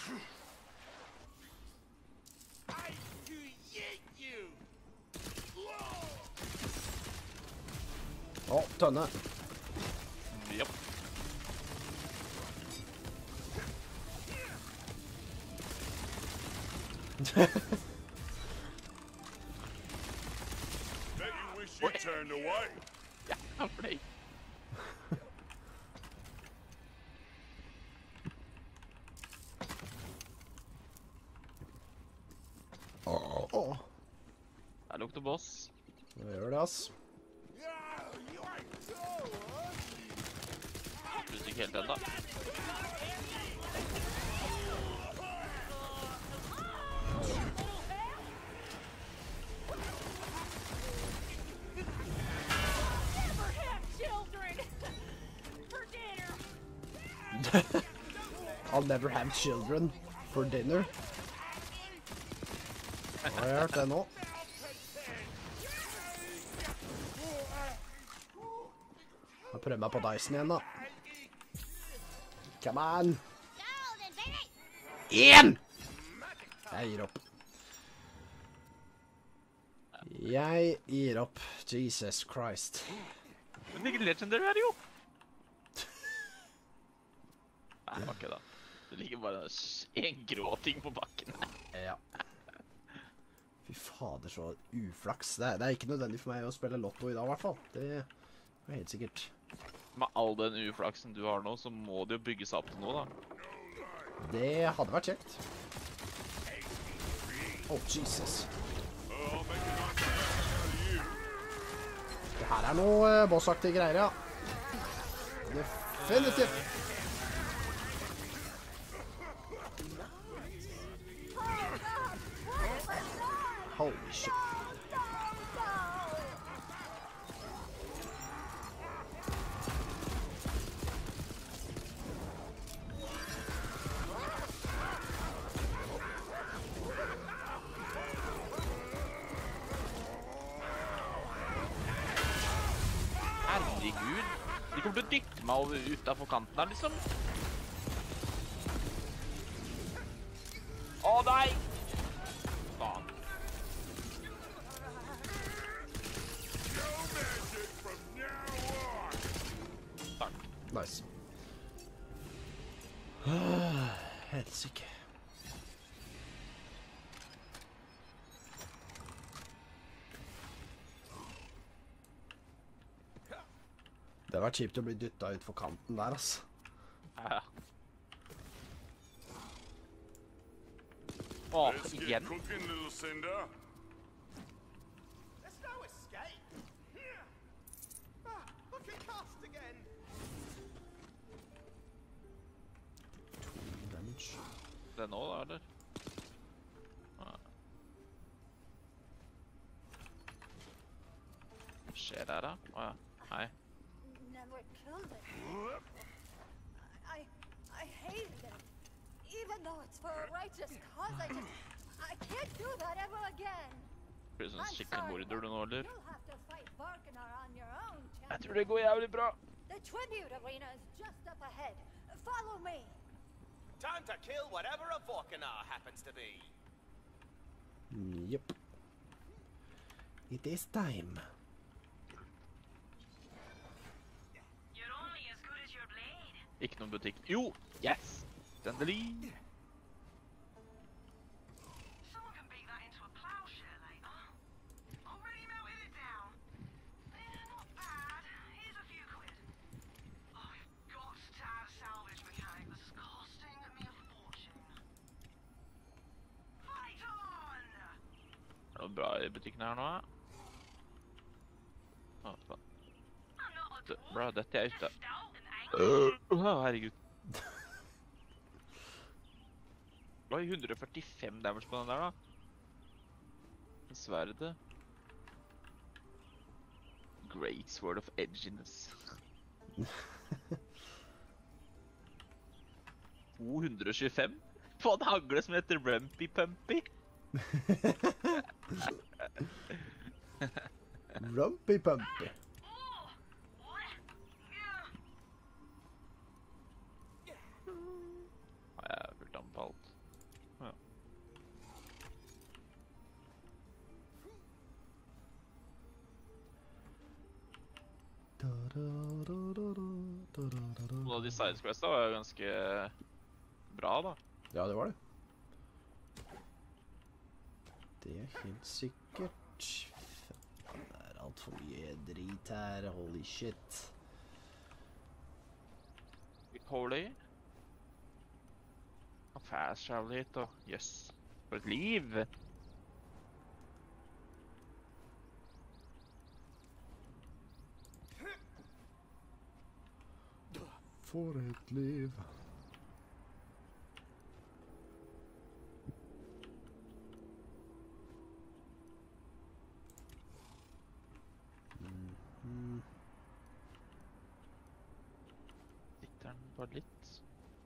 Å, tønne. Japp. Ja, for deg. Det lukter boss. Det gjør det, ass. Plutselig ikke helt enda. I'll never have children for dinner. Har jeg hørt det nå? Jeg prøver meg på Dyson igjen, da. Come on! Igjen! Jeg gir opp. Jeg gir opp. Jesus Christ. Men ikke legendary er det jo. Nei, det var ikke da. Det ligger bare en gråting på bakken. Ja. Fy fader, så uflaks. Det er ikke nødvendig for meg å spille lotto i dag, i hvert fall. Det er helt sikkert. Med all den uflaksen du har nå, så må det jo bygge seg opp til noe, da. Det hadde vært kjekt. Oh, Jesus. Det her er noe bossaktige greier, ja. Definitivt. Holy shit. Herregud. De kommer til å dytte meg over utenfor kanten her, liksom. Å, nei! Faen. Takk. Nice. Helsike. Det har vært kjipt å bli dyttet ut for kanten der, ass. Ja. Åh, igjen. Det er nå, da, eller? Hva skjer der, da? Åja, hei. Never killed it. I hated it. Even though it's for a righteous cause, I can't do that ever again. Blir det sånn skikkelig morder du nå, eller? You'll have to fight Varkanar on your own, champion. Jeg tror det går jævlig bra. The tribute arena is just up ahead. Follow me. Time to kill whatever a Vorkanar happens to be. Yep. It is time. You're only as good as your blade. Ikke noen butikk. Jo! Yes! Endelig! Someone can beat that into a plowshare later. Already melted it down. Yeah, not bad. Here's a few quid. Oh, I've got to have a salvage mechanic. This is costing me a fortune. Fight on! Er det noe bra i butikken her nå, ja? Å, faen. I'm not a Bra, dette er ute. stout and angry. Herregud. Oi, 145 damage på den der, da. Sverdet. Great Sword of Edginess. 225? På en hagle som heter Rumpy Pumpy. Rumpy Pumpy. Ja, jeg har fulgt an på alt. noen av de sidequesta var jo ganske bra, da. Ja, det var det. Det er helt sikkert. Faen, det er alt for mye drit her. Holy shit. Holy. Og fast travel hit, og jøss. For et liv. For et liv. Sitter den bare litt.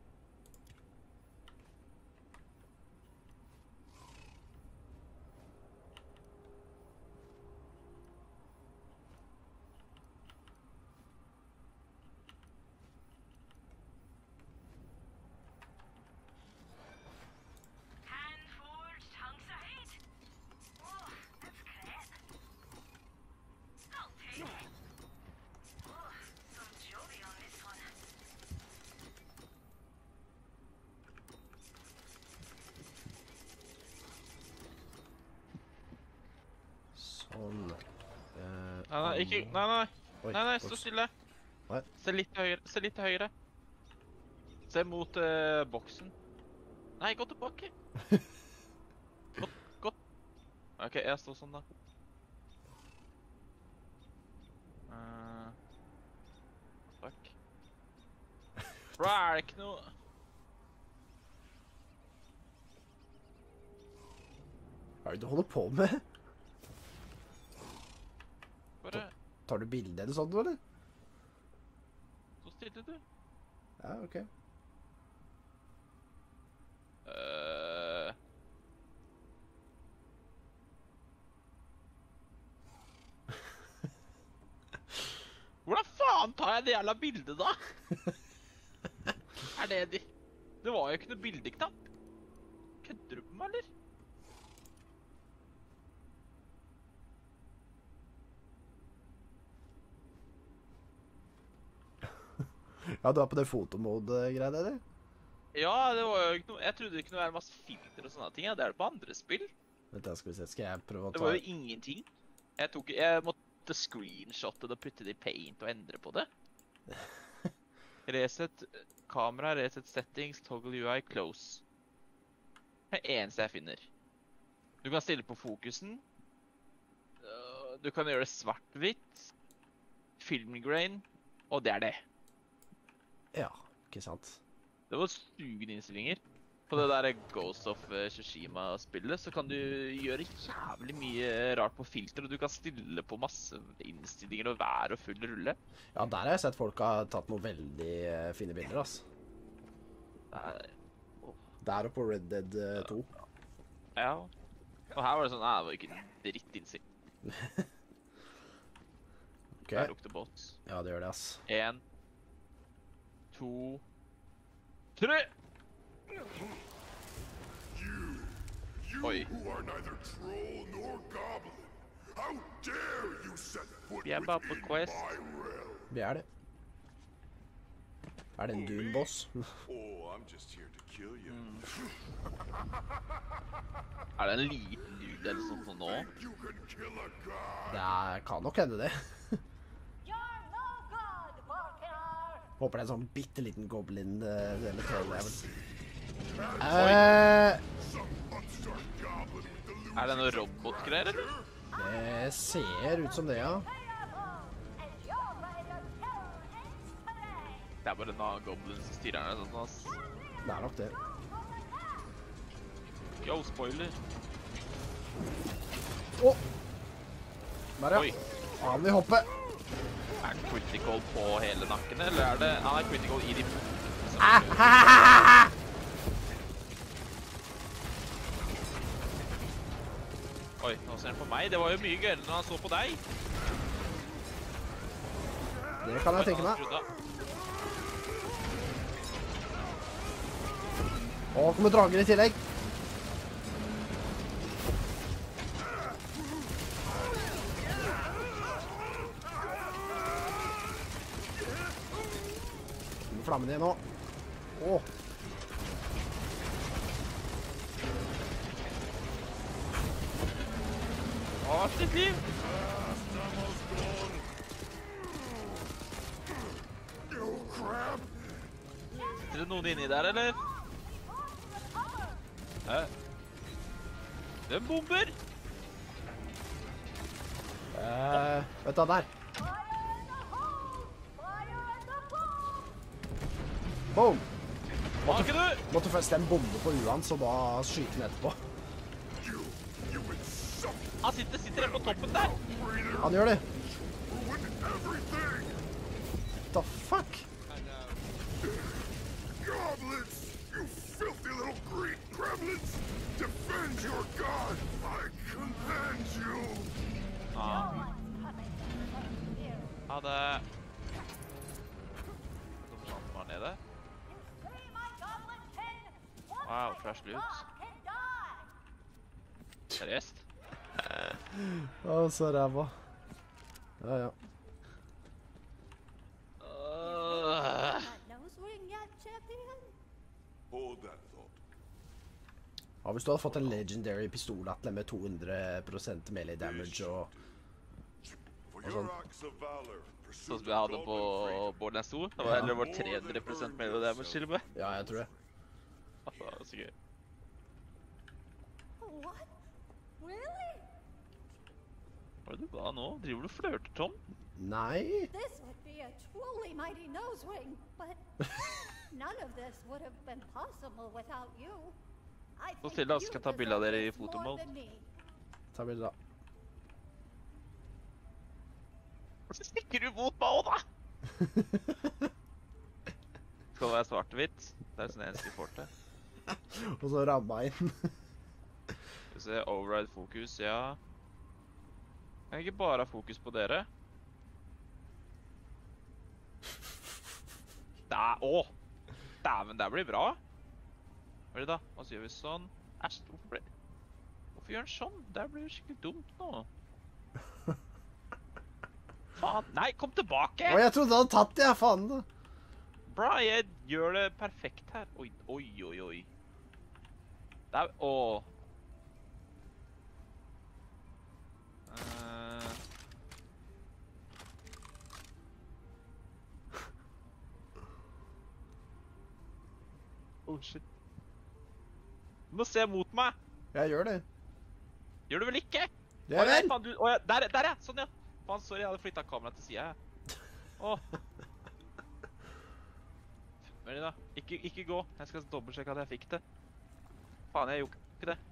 Hand-forged hunks of hate. Oh, that's crap. I'll take it. Oh, some jolly on this one. Sånn. Nei, ikke... Nei. Oi, Nei, stå ups. stille. Hva? Se litt til høyre. Se litt til høyre. Se mot boksen. Nei, gå tilbake. Godt. Ok, jeg står sånn da. Takk. Bra, er det ikke noe... Hva er det du holder på med? Bare Tar du bilde eller sånt, eller? stå stille, du. Ja, ok. Hvordan faen tar jeg det jævla bildet da? Er det de... Det var jo ikke noe bildeknapp. Kødder du på meg, eller? Ja, du er på det fotomode-greia, eller? Ja, det var jo ikke noe... Jeg trodde det kunne være masse filter og sånne ting. Ja. Det er det på andre spill. Vent da, skal vi se. Skal jeg prøve å Det ta... var jo ingenting. Jeg måtte screenshotte det og putte det i paint og endre på det. Reset kamera, reset settings, toggle UI, close. Det er det eneste jeg finner. Du kan stille på fokusen. Du kan gjøre det svart-hvitt. Filmgrain. Og det er det. Ja, ikke sant. Det var sugende innstillinger. På det der Ghost of Tsushima-spillet så kan du gjøre jævlig mye rart på filter, og du kan stille på masse innstillinger og vær og full rulle. Ja, der har jeg sett folk har tatt noen veldig fine bilder, altså. Der og på Red Dead 2. Ja. Og her var det sånn, nei, det var ikke en dritt innsikt. Ok. Der lukter båt. Ja, det gjør det, ass. 1, 2, 3! Oi. Who are neither troll nor goblin. How dare you set foot Vi er bare på within quest. my realm? Vi er det. Er det en Dune-boss? Oh, I'm just here to kill you. Er det en liten dude eller sånt nå? You can kill a god. Det kan nok hende det. You're no good, Borkinar! Håper det er en sånn bitteliten goblin eller trolljævel. Some upstart goblin with delusions. Er det noe robotgreier, eller? Det ser ut som det, ja. And you're ready to kill it today! Det er bare en annen goblin som styrer den sånn, ass. Det er nok det. Yo, spoiler. Åh! Der, Oi. ja. Han vil hoppe. Er den critical på hele nakken, eller er det... Han er critical i de... Oi, nå ser han på meg. Det var jo mye gøyere når han så på deg. Det kan jeg tenke Han meg. skrudde av. Åh, kommer drager i tillegg. flammene igjen nå. Åh. Å, sitt liv! Oh, crap! Sitter det noen inni der, eller? Hæ? Den bomber! Vet du hva der? Boom! Har ikke du? Måtte først en bombe på huet hans, og da skyte den etterpå. You insult Han sitter rett på toppen der. Han gjør det. ruin everything! What the fuck? Goblins! You filthy little green gremlins! Defend your god! I command you! Ja. Ha det. Noen som var nede. Wow, fresh loot. Seriøst? Å, så ræva. Ja, ja. Nose ring yet, champion? Hold that thought. Ja, hvis du hadde fått en legendary pistolattle med 200% melee damage og... For Hold your on. acts of valor, Sånn som jeg hadde på Borderlands 2. Det var, eller det var 300% melee damage til og med. Ja, jeg tror det. Det var så gøy. What? Really? Hva er det du ga nå? Driver du og flørter, Tom? Nei. This would be a truly mighty nose ring, but none of this would have been possible without you. I Så think stille, da, you skal jeg ta bilde av deserve dere i this more fotomode. than me. Ta bilder da. Hvorfor stikker du mot meg også, da? Skal det være svart og hvitt? Det er sånn eneste vi får til. Og så ramma inn. Skal vi se, override fokus, ja. Kan jeg ikke bare ha fokus på dere? Dæven, det blir bra. Hva er det da? Og så gjør vi sånn. Æsj, hvorfor gjør den sånn? Det blir jo skikkelig dumt nå. Faen, nei, kom tilbake! Å, jeg trodde du hadde tatt det, jeg, faen da. Bra, jeg gjør det perfekt her. Oi, oi, oi, oi. Det er... Åh. Oh, shit. Du må se mot meg. Jeg gjør det. Gjør du vel ikke? Det er vel. Faen, ja. Der, ja. Sånn, ja. Faen, sorry, jeg hadde flyttet kameraet til siden. Åh. Vent da. Ikke gå. Jeg skal dobbeltsjekke at jeg fikk det. Faen, jeg gjorde ikke det.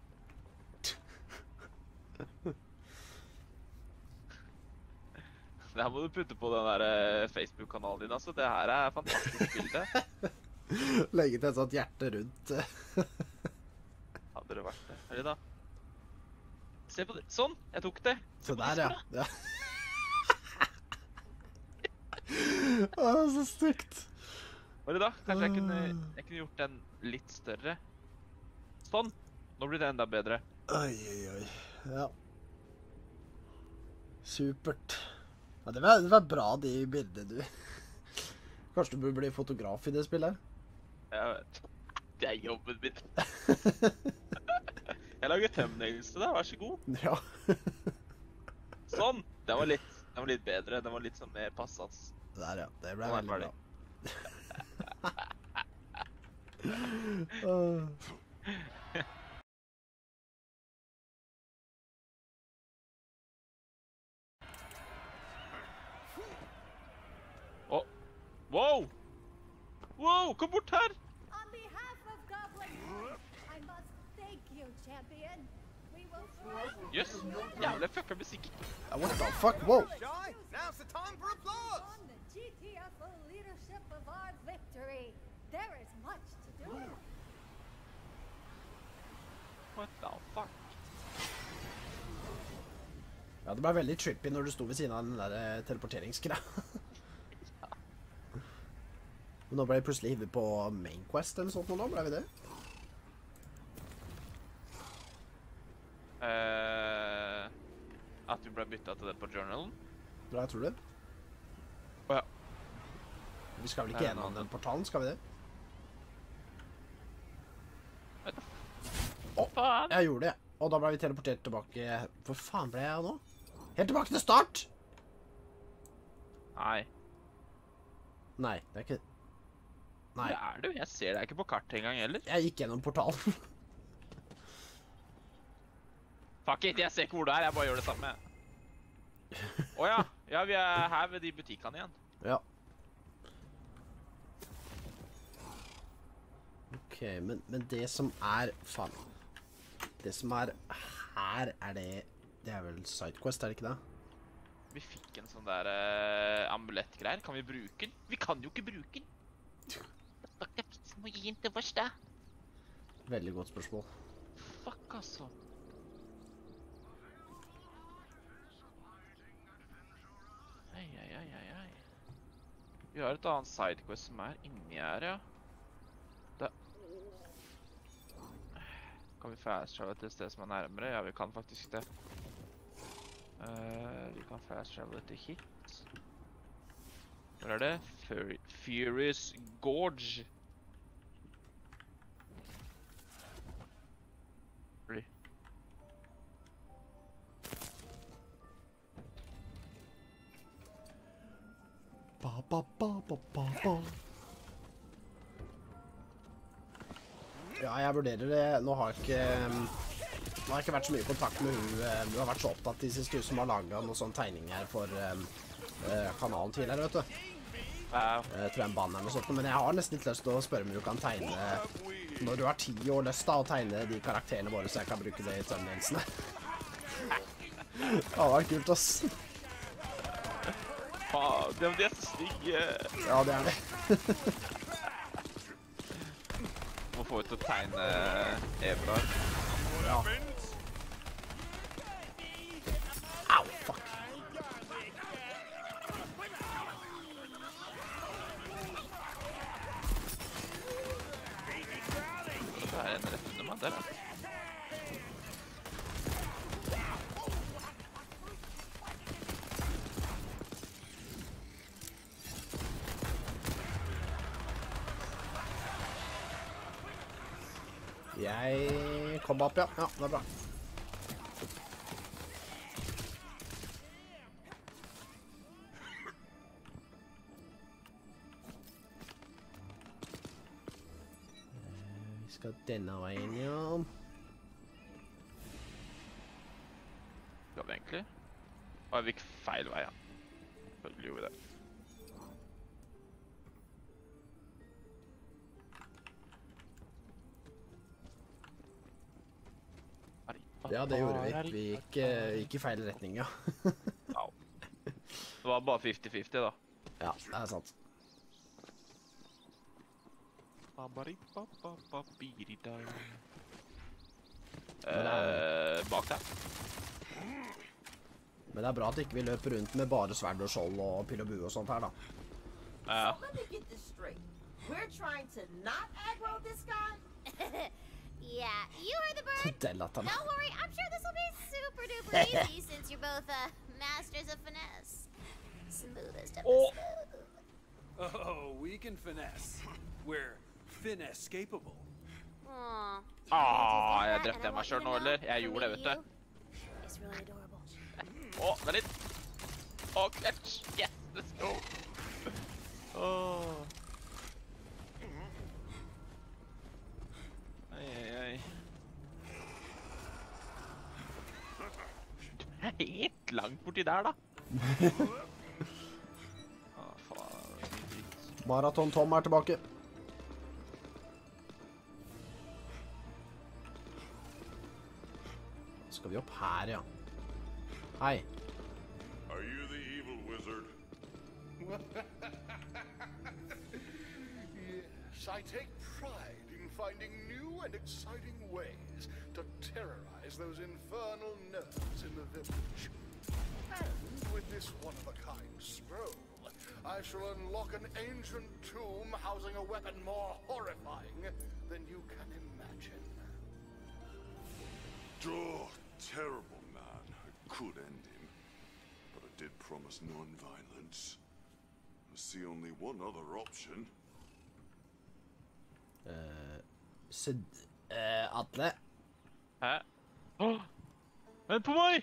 Det her må du putte på den der Facebook-kanalen din, altså. Det her er fantastisk bilde. Legge til et sånt hjerte rundt. Hadde det vært det. Er det da? Se på det. Sånn, jeg tok det. Se Så på der, disken, ja. Ja. Å, så stygt. Hva er det da? Kanskje jeg kunne gjort den litt større. Sånn. Nå blir det enda bedre. Oi, oi, oi. Ja. Supert. Ja, det var bra, de bildene du... Kanskje du burde bli fotograf i det spillet her? Jeg vet. Det er jobben min. Jeg lager thumbnails til deg, vær så god. Ja. Sånn. Den var litt bedre. Den var litt sånn mer passende. Der, ja. Det ble Nå er veldig den bra. Åh. Wow! Wow, kom bort her! On behalf of Goblin Knight, I must thank you, champion. We will try Jøss, jævlig fucka musikk. Ja, what the fuck? Wow! Shy, now's the time for applause! on the GTFO leadership of our victory. There is much to do. What the fuck? Ja, det ble veldig trippy når du sto ved siden av den der teleporteringsgreia. Men nå ble jeg plutselig hivet på main quest eller sånt nå, ble vi det? At vi ble byttet til det på journalen? Ja, jeg tror det. Åja. Vi skal vel ikke gjennom den portalen, skal vi det? Faen! Jeg gjorde det, og da ble vi teleportert tilbake. Hvor faen ble jeg nå? Helt tilbake til start! Nei. Nei, det er ikke... Nei, Det er du. Jeg ser deg ikke på kartet engang heller. jeg gikk gjennom portalen. Fuck it, jeg ser ikke hvor du er. Jeg bare gjør det samme. Åja. Ja, vi er her ved de butikkene igjen. Ja. Ok, men det som er... Faen. Det som er her, er det... Det er vel sidequest, er det ikke det? Vi fikk en sånn der amulettgreier. Kan vi bruke den? Vi kan jo ikke bruke den. Da skal vi må gi den til oss, da. Veldig godt spørsmål. Fuck, altså. Ei. Vi har et annet sidequest som er inni her, ja. Kan vi fast-travel til et sted som er nærmere? Ja, vi kan faktisk det. Vi kan fast-travel til hit. Hvor er det? Furious Gorge. Really? Ja, jeg vurderer det. Nå har jeg ikke vært så mye i kontakt med hun. Hun har vært så opptatt de siste som har laget noen sånne tegninger for kanalen tidligere, vet du. Wow. Jeg tror jeg er en bann eller noe sånt, men jeg har nesten litt lyst til å spørre om du kan tegne når du har 10 år lyst da, å tegne de karakterene våre, så jeg kan bruke det i thumbnailsene. Det hadde vært kult, ass. Faen, de er så stygge. Ja, det er det. Må få ut å tegne Ebrar. Ja. Au, fuck. Det er en rett under meg der, da. Jeg kom opp, ja. Ja, det er bra. Vi skal denne veien, ja. Skal vi egentlig? Og vi gikk feil vei, ja. Selvfølgelig gjorde vi det. Ja, det gjorde vi. Vi gikk i feil retning, ja. Au. Det var bare 50-50 da. Ja, det er sant. Bak deg. Men det er bra at ikke vi løper rundt med bare sverd og skjold og pil og bue og sånt her, da. Ja. Let me get this straight. We're trying to not aggro this guy? Yeah, you heard the bird. Delater. Don't worry, I'm sure this will be super duper easy since you're both masters of finesse. Smoothest of the Oh. smooth. Oh, we can finesse. We're finesse-capable. Aw. Jeg drepte meg selv nå, eller? Jeg gjorde det, vet du. It's really adorable. Vent litt. Clutch. Yes, let's go. Ai. Du er helt langt borti der, da. Faen. Maraton Tom er tilbake. Skal vi opp her, ja. Hei. Are you the evil wizard? Yes, I take pride in finding new and exciting ways to terrorize those infernal nerds in the village. And with this one-of-a-kind scroll, I shall unlock an ancient tomb housing a weapon more horrifying than you can imagine. Oh, terrible man. I could end him, but I did promise non-violence. A see only one other option. Atle. Hæ? Åh! Vent på meg!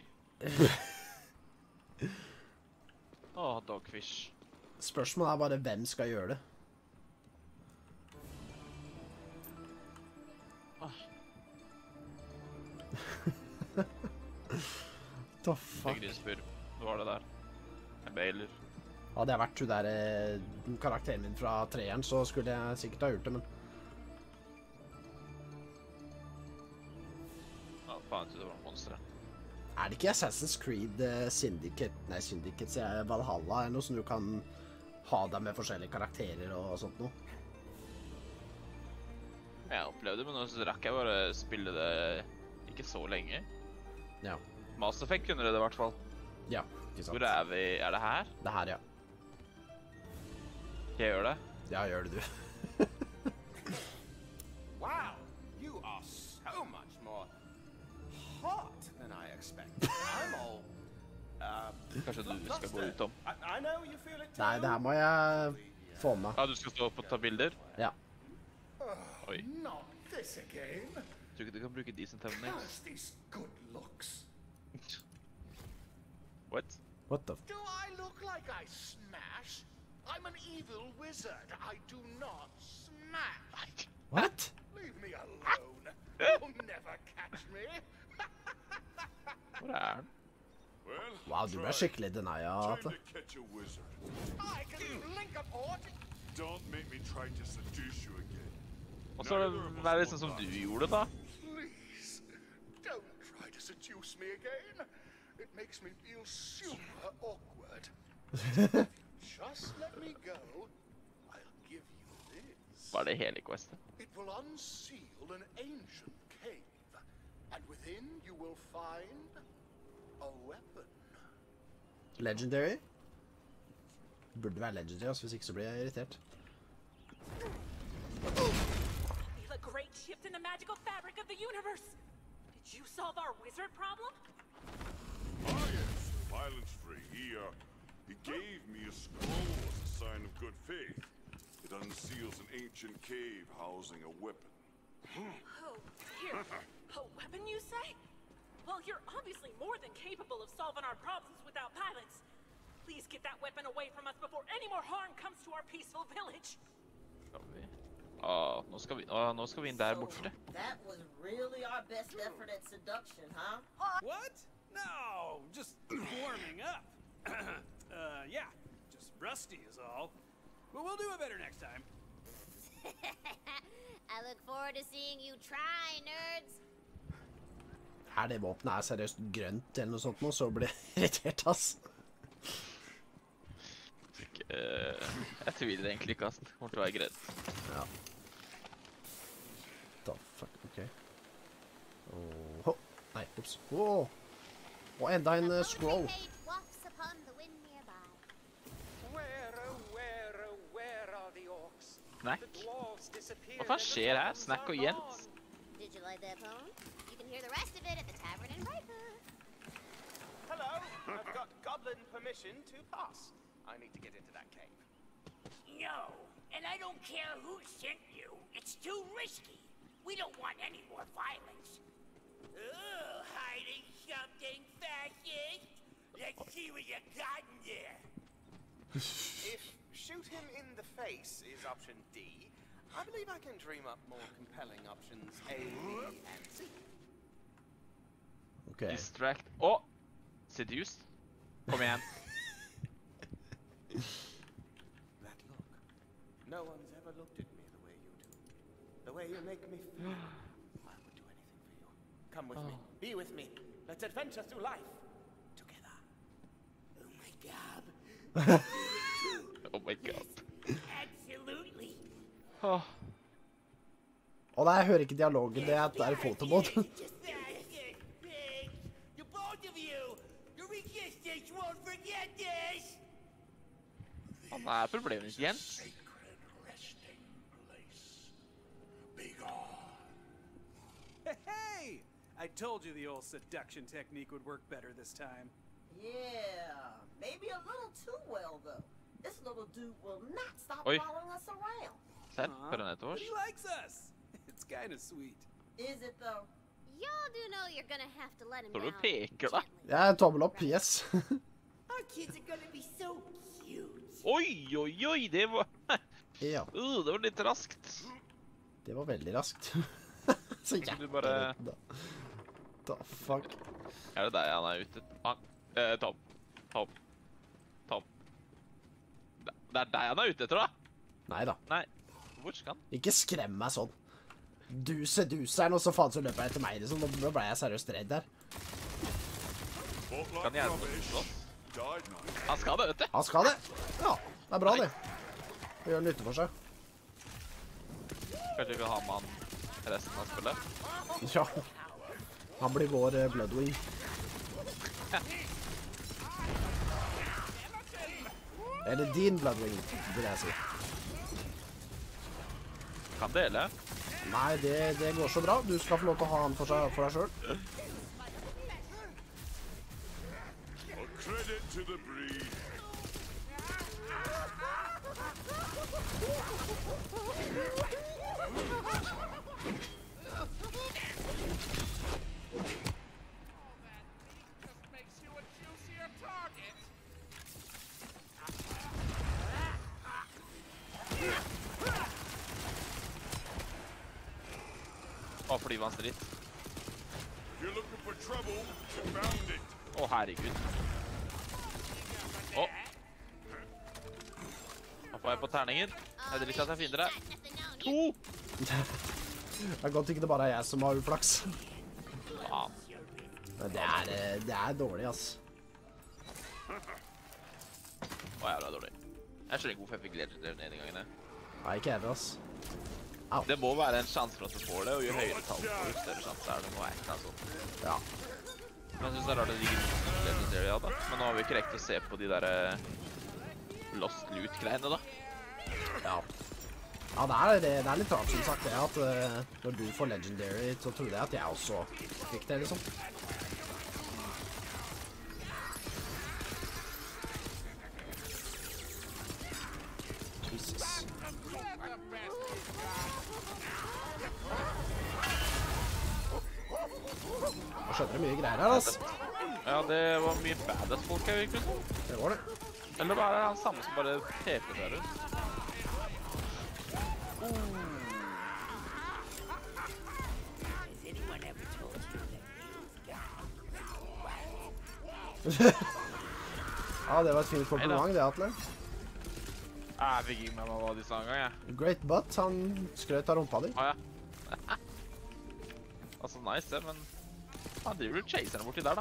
Åh, Dogfish. Spørsmålet er bare hvem skal gjøre det. The fuck? Grisspur. Hva var det der? En bailer. Hadde jeg vært hun der karakteren min fra treeren, så skulle jeg sikkert ha gjort det, men... Ja, faen ikke det var monsteret. Er det ikke Assassin's Creed Syndicate, sier jeg, Valhalla, eller noe som du kan ha deg med forskjellige karakterer og sånt noe? Jeg opplevde det, men nå så rakk jeg bare spille det ikke så lenge. Ja. Mass Effect kunne det i hvert fall. Ja, ikke sant. Hvor er vi? Er det her? Det her, ja. Skal jeg gjøre det? Ja, gjør det du. Wow, you are so much more hot than I expected. I'm all, Kanskje du skal gå ut om. I know you feel it too. Nei, det her må jeg få med. Ja, du skal stå opp og ta bilder? Ja. Oi. Not this again. Tror ikke du kan bruke decent thumbnails. Curse these good looks. What? What the f... Do I look like I smash? I'm an evil wizard. I do not smash. What? Leave me alone. You'll never catch me. Hvor er den? Well, Wow, du ble skikkelig denia, time Atle. to catch a wizard. I can blink a port. Don't make me try to seduce you again. Og så er det liksom som du gjorde da. Please, don't try to seduce me again. It makes me feel super awkward. Just let me go. I'll give you this. Var det hele questet? It will unseal an ancient cave, and within you will find a weapon. Legendary? Burde være legendary, altså, hvis ikke så blir jeg irritert. Feel a great shift in the magical fabric of the universe. Did you solve our wizard problem? Ah, yes, violence-free. He gave me a scroll as a sign of good faith. It unseals an ancient cave housing a weapon. Oh, dear. A weapon, you say? Well, you're obviously more than capable of solving our problems without violence. Please get that weapon away from us before any more harm comes to our peaceful village. Skal vi? Nå skal vi inn der borte. That was really our best effort at seduction, huh? What? No, just warming up. Yeah, just rusty is all. But we'll do it better next time. I look forward to seeing you try, nerds. Er det våpenet er seriøst grønt eller noe sånt nå, så blir jeg irritert, ass. Jeg tviler egentlig ikke, ass. Det kommer til å være greit. Ja. The fuck, ok. Åh, nei, ups. Åh! Og enda en scroll. Snack? Hva faen skjer her? Snack og Jens? Did you like that poem? You can hear the rest of it at the tavern in Brightwood. Hello, I've got goblin permission to pass. I need to get into that cave. No, and I don't care who sent you. It's too risky. We don't want any more violence. Oh, hiding something, fascist? Let's see what you got in there. If shoot him in the face is option D, I believe I can dream up more compelling options A, B, and C. Ok. Distract. Åh! Seduced. Kom igjen. That look. No one's ever looked at me the way you do. The way you make me feel. I would do anything for you. Come with me. Be with me. Let's adventure through life. Together. Oh my god. Oh my god. Absolutely. Åh. Å nei, jeg hører ikke dialogen, det er fotomod. Just you both of you. Your resistance won't forget this. Han er problemet, Jens. Sacred resting place. Be gone. Hey! I told you the old seduction technique would work better this time. Yeah, maybe a little too well, though. This this little dude will not stop Oi. following us around. Serr, for en et But års. he likes us. It's kind of sweet. Is it though? Y'all do know you're gonna have to let him Tror du down. peker da? Jeg tommel opp, yes. Our kids are gonna be so cute. Oi, oi, oi, det var... Ja, Det var litt raskt. det var veldig raskt. Så Kan du bare- da. The fuck? Er det deg han er ute? Tom. Det er deg han er ute etter, da? Neida. Nei. Hvor skal han? Ikke skrem meg sånn. Du seduseren, og så faen så løper jeg etter meg, liksom. Da ble jeg seriøst redd der. Fought Kan like jeg rubbish. slåss? Died nice. Han skal det, vet du. Han skal det. Ja, det er bra det. Det gjør nytte for seg. Kanskje vi kan ha med han resten av spillet? Ja. Han blir vår Bloodwing. Eller din Bloodwing, vil jeg si. Kan dele. Nei, det går så bra. Du skal få lov til å ha han for deg selv. A credit to the breed. Å, flyvannsdritt. If you're looking for trouble, you found it. Å, herregud. Å. Nå får jeg på terningen. Jeg driter at jeg finner det. 2! Det er godt ikke det bare er jeg som har uflaks. Faen. Men det er dårlig, ass. Å, jævla dårlig. Jeg skjønner ikke hvorfor jeg fikk legendary ned i gangen. Nei, ikke heller, ass. Det må være en sjanse for at du får det, og jo høyere tall får du, større sjanse er det. Må være et eller annet sånt. Ja. Men jeg synes det er rart det ligger legendary, ja da. Men nå har vi ikke rekt å se på de der Lost Loot-greiene, da. Ja. Ja, det er litt rart, som sagt, det at når du får Legendary, så trodde jeg at jeg også fikk det, liksom. Jesus. Nå skjønner du mye greier her, ass. Ja, det var mye badass folk her, virkelig. Det var det. Eller bare er det han samme som bare peper seg rundt? Has anyone ever told you that Ja, det var et fint kompliment, det, Atle. Jeg fikk ikke med meg hva de sa en gang, jeg. Great butt, han skrøt av rumpa di. Å, ja. Altså, nice, det, men... Han driver og chaser den borti der, da.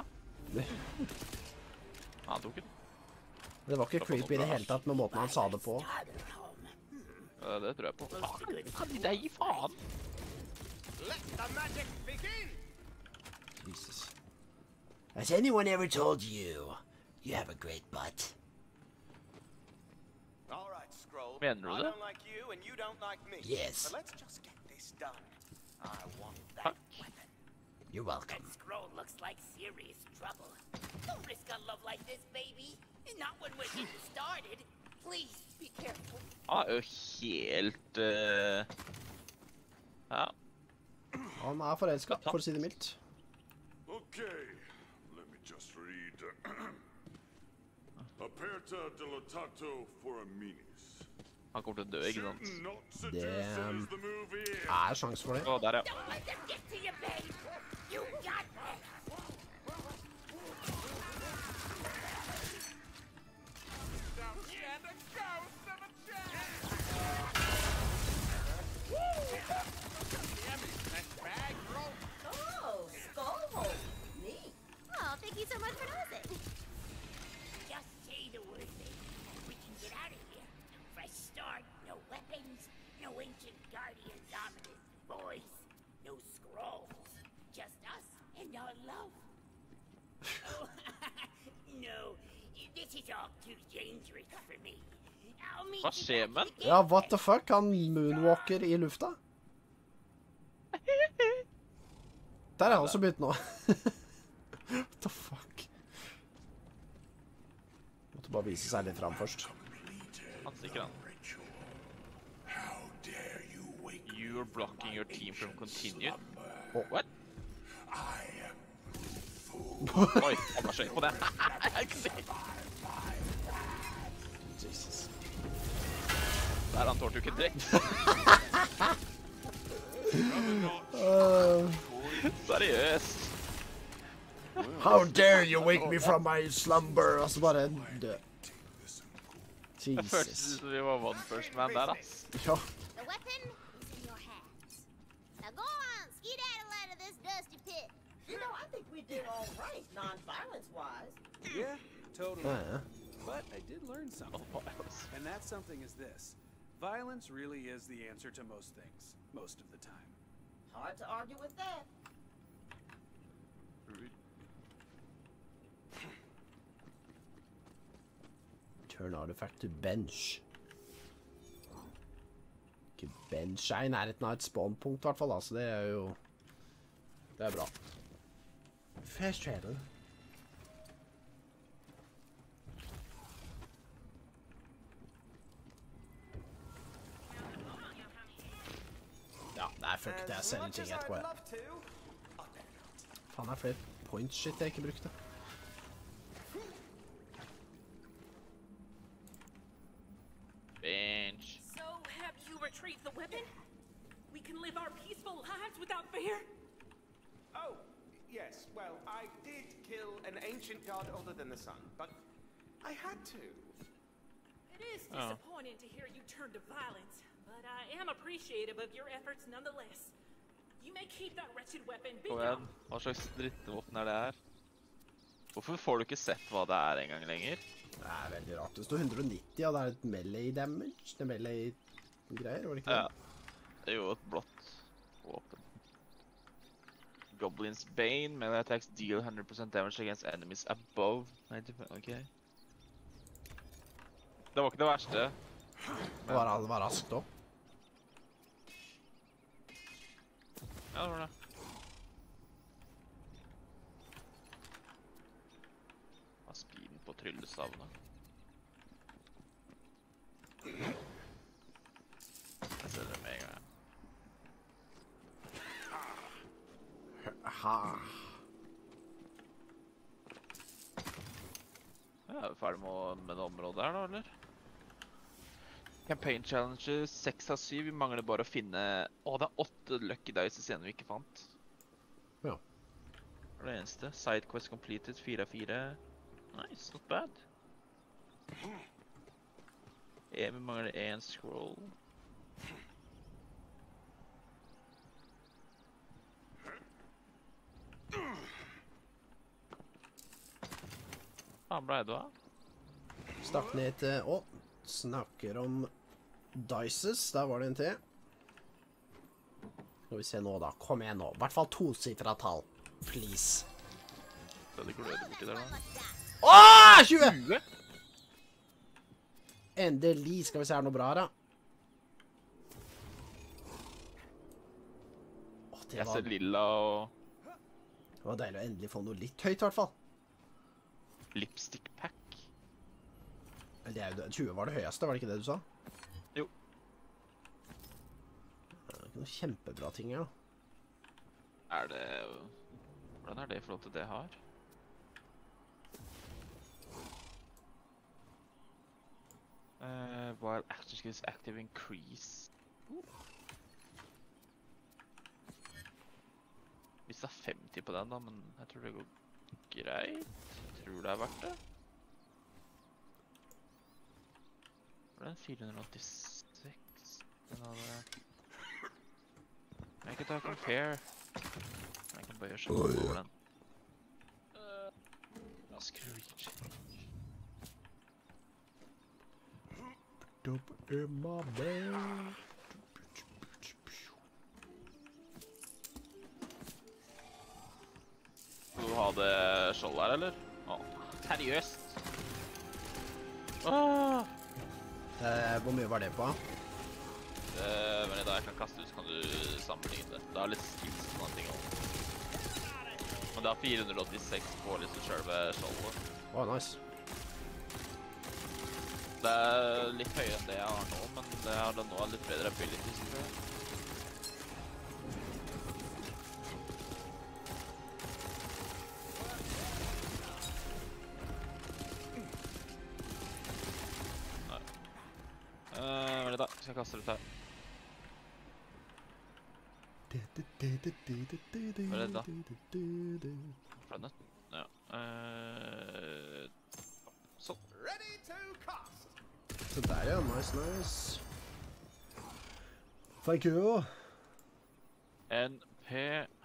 Han tok den. Det var ikke creepy i det hele tatt med måten han sa det på. Det tror jeg på. Faen, kan de deg gi faen? Let the magic begin! Jesus. Has anyone ever told you you have a great butt? All right, Scroll. Mener du I det? don't like you and you don't like me. Yes. So let's just get this done. I want that Fuck. weapon. You're welcome. That scroll looks like serious trouble. Don't risk a love like this, baby. Not when we're getting started. Please be careful. Han er jo helt... Ja. Han er forelsket, for å si det mildt. Okay, let me just read. Aperta delatato foraminus. Han kommer til å dø, ikke sant? Not Det seduces the movie. er sjans for det. Å, der, ja. Don't let them get to you, babe. You got this. Oh, skull. Neat. Oh, thank you so much for noticing. Just say the word, baby. We can get out of here. Fresh start. No weapons. No ancient guardians, ominous voice. No scrolls. Just us and our love. Oh, no. This is all too dangerous for me. I'll meet Hva you skjer back med at the Ja, gate. what the fuck? Han moonwalker i lufta. Der er han som begynt nå. What the fuck? Måtte bare vise seg litt fram først. brannsikker han. You are blocking your team from continued. What? Oi, han var skjønt på det. Jesus. Der han tålte jo ikke direkt. Seriøst. How dare you wake me from my slumber? Og så bare dø. Jeg følte Jesus. vi var one first man der, ass. Ja. The weapon is in your hands. Now go on, skedaddle out of this dusty pit. You know, I think we did all right, non-violence-wise. Yeah, totally. Yeah. But I did learn something. And that something is this. Violence really is the answer to most things, most of the time. Hard to argue with that. Turn artifact to bench. Ikke bench er i nærheten av et spawnpunkt i hvert fall, så det er jo... Det er bra. Fast travel. Ja, nei, fuck det, jeg selger ting etterpå. Faen, det er flere point shit jeg ikke brukte. Bench. So, have you retrieved the weapon? We can live our peaceful lives without fear? Oh, yes. Well, I did kill an ancient god older than the sun, but I had to. It is disappointing to hear you turn to violence, but I am appreciative of your efforts nonetheless. You may keep that wretched weapon. Kom igjen, hva slags drittvåpen er det her? Hvorfor får du ikke sett hva det er en gang lenger? Det er veldig rart. Det står 190, og det er et melee damage. Det er melee greier, var det ikke det? Ja, det er jo et blått våpen. Goblin's Bane, melee attacks deal 100% damage against enemies above 90%, ok. Det var ikke det verste. Det var raskt også. Ja, det var det. Hva er speeden på tryllestavene? Jeg ser det med en gang. Aha. Ja, er vi ferdig med det området her da, eller? Campaign challenges 6 av 7, vi mangler bare å finne... Åh, det er 8 lucky dice igjen vi ikke fant. Ja. Det er det eneste. Side quest completed, 4 av 4. Nice, not bad. Vi mangler 1 scroll. Hva ble det da? Stakk ned til... Å, snakker om dices. Der var det en til. Skal vi se nå da. Kom igjen nå. I hvert fall 2-siffret tall. Please. Det gløder ikke der da. Åh, 20! Endelig. Skal vi se her noe bra her da. Åh, Jeg ser lilla og... Det var deilig å endelig få noe litt høyt i hvert fall. Lipstick pack. Det er jo 20 var det høyeste, var det ikke det du sa? Jo. Det er ikke noen kjempebra ting her da. Er det... Hvordan er det i forhold til det jeg har? While action skills active increase. Hvis det er 50 på den da, men jeg tror det går greit. Jeg tror det er verdt det. Hvor er den 486? Den hadde... Jeg kan ta compare. Jeg kan bare gjøre sånn over den. Rask reach. Skal du ha det skjold her, eller? Åh, seriøst! Åh! Hvor mye var det på? Men da jeg kan kaste ut, så kan du sammenligne det. Det er litt skills og sånne ting også. Men det er 486 på liksom selve skjoldet. Åh, nice. Det Det er litt høyere enn det jeg har nå, men det har det nå litt bedre abilities, tror jeg. Hva er det da? Skal jeg kaste det ut her? Hva er det da? Planet? Ja. Sånn. Så der ja, nice. Thank you. NP